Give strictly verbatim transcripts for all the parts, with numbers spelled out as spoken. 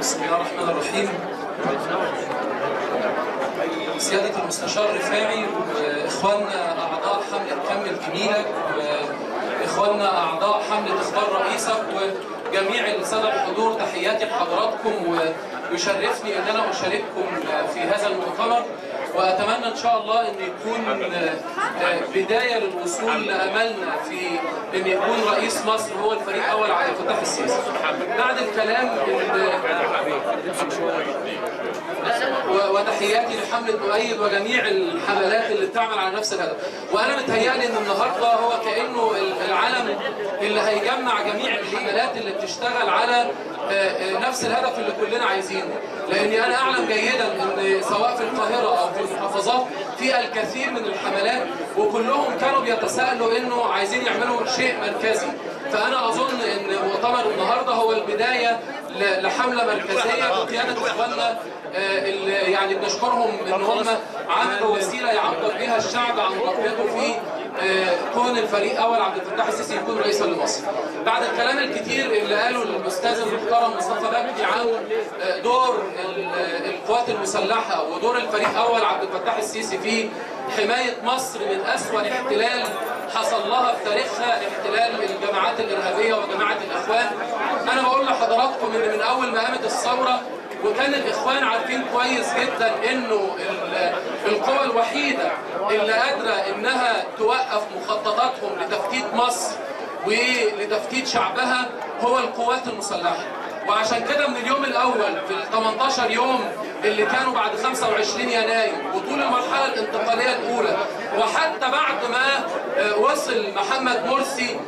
بسم الله الرحمن الرحيم. سيادة المستشار رفاعي وإخواننا أعضاء حملة كمل جميلك وإخواننا أعضاء حملة اختار رئيسك وجميع السادة الحضور، تحياتي لحضراتكم، ويشرفني أن أنا أشارككم في هذا المؤتمر، وأتمنى إن شاء الله أن يكون بداية للوصول لأملنا في أن يكون رئيس مصر هو الفريق الأول على الفتح السياسي. بعد الكلام وتحياتي لحملة مؤيد وجميع الحملات اللي بتعمل على نفس الهدف. وأنا متهيألي إن النهارده هو كأنه العلم اللي هيجمع جميع الحملات اللي بتشتغل على نفس الهدف اللي كلنا عايزينه، لأني أنا أعلم جيدا إن سواء في القاهرة أو في المحافظات في الكثير من الحملات، وكلهم كانوا بيتساءلوا إنه عايزين يعملوا شيء مركزي. فأنا أظن إن مؤتمر النهارده هو البداية لحملة مركزية بقيادة إخواننا اللي يعني بنشكرهم إن هم عملوا وسيلة يعبر بها الشعب عن رغبته في كون الفريق أول عبد الفتاح السيسي يكون رئيسا لمصر. بعد الكلام الكتير اللي قاله الأستاذ المحترم مصطفى بكري عن دور القوات المسلحة ودور الفريق أول عبد الفتاح السيسي في حماية مصر من أسوأ احتلال حصل لها في تاريخها، احتلال الجماعات الإرهابية وجماعة الإخوان. أنا بقول لحضراتكم إن من أول ما قامت الثورة وكان الإخوان عارفين كويس جدا إنه القوى الوحيدة اللي قادرة إنها توقف مخططاتهم لتفتيت مصر ولتفتيت شعبها هو القوات المسلحة. وعشان كده من اليوم الأول في ال ثمانية عشر يوم اللي كانوا بعد خمسة وعشرين يناير وطول المرحلة الانتقالية الأولى، وحتى بعد ما وصل محمد مرسي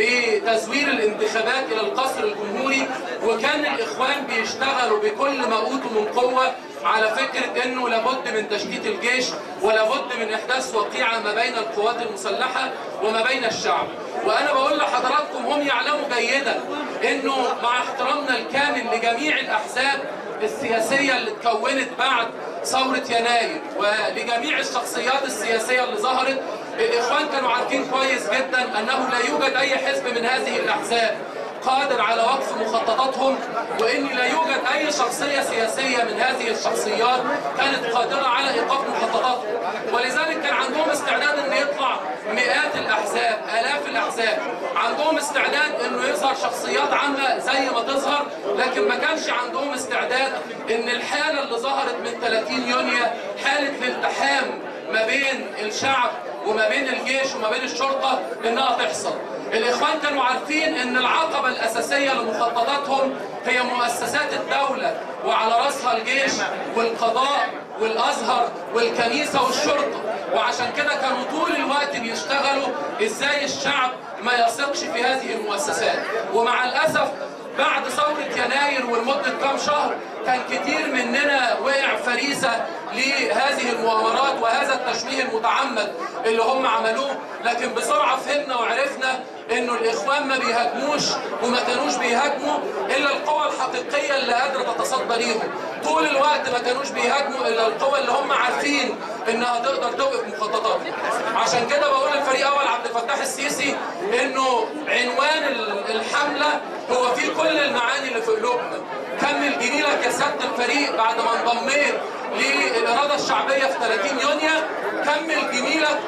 بتزوير الانتخابات إلى القصر الجمهوري، وكان الإخوان بيشتغلوا بكل ما أوتوا من قوة على فكرة إنه لابد من تشتيت الجيش ولابد من إحداث وقيعة ما بين القوات المسلحة وما بين الشعب. وأنا بقول لحضراتكم هم يعلموا جيدا إنه مع احترامنا الكامل لجميع الأحزاب السياسية اللي اتكونت بعد ثورة يناير ولجميع الشخصيات السياسية اللي ظهرت، الإخوان كانوا عارفين كويس جدا أنه لا يوجد أي حزب من هذه الأحزاب قادر على وقف مخططاتهم، وإن لا يوجد أي شخصية سياسية من هذه الشخصيات كانت قادرة على إيقاف مخططاتهم. ولذلك كان عندهم استعداد أن يطلع مئات الأحزاب، آلاف الأحزاب، عندهم استعداد أنه يظهر شخصيات عامة زي ما تظهر، لكن ما كانش عندهم استعداد أن الحالة اللي ظهرت من ثلاثين يونيو حالة الالتحام ما بين الشعب وما بين الجيش وما بين الشرطة إنها تحصل. الإخوان كانوا عارفين إن العقبة الأساسية لمخططاتهم هي مؤسسات الدولة، وعلى رأسها الجيش والقضاء والأزهر والكنيسة والشرطة، وعشان كده كانوا طول الوقت بيشتغلوا إزاي الشعب ما يثقش في هذه المؤسسات. ومع الأسف بعد ثورة يناير ولمدة كام شهر كان كتير مننا وقع فريسة لهذه المؤامرات وهذا التشويه المتعمد اللي هم عملوه، لكن بسرعة فهمنا وعرفنا انه الاخوان ما بيهاجموش وما كانوش بيهاجموا الا القوى الحقيقية اللي قادرة تتصدى ليهم. طول الوقت ما كانوش بيهاجموا الا القوى اللي هم عارفين انها تقدر توقف مخططاتهم. عشان كده بقول للفريق اول عبد الفتاح السيسي انه عنوان الحملة هو في كل المعاني اللي في قلوبنا. كمل جميلك يا سيادة الفريق بعد ما انضميت للإرادة الشعبية في ثلاثين يونيو، كمل جميلك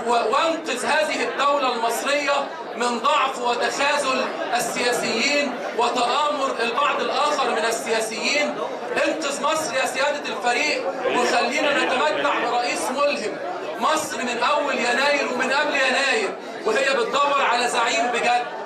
وانقذ هذه الدولة المصرية من ضعف وتخاذل السياسيين وتآمر البعض الآخر من السياسيين. انقذ مصر يا سيادة الفريق وخلينا نتمتع برئيس ملهم. مصر من أول يناير ومن قبل يناير وهي بتدور على زعيم بجد.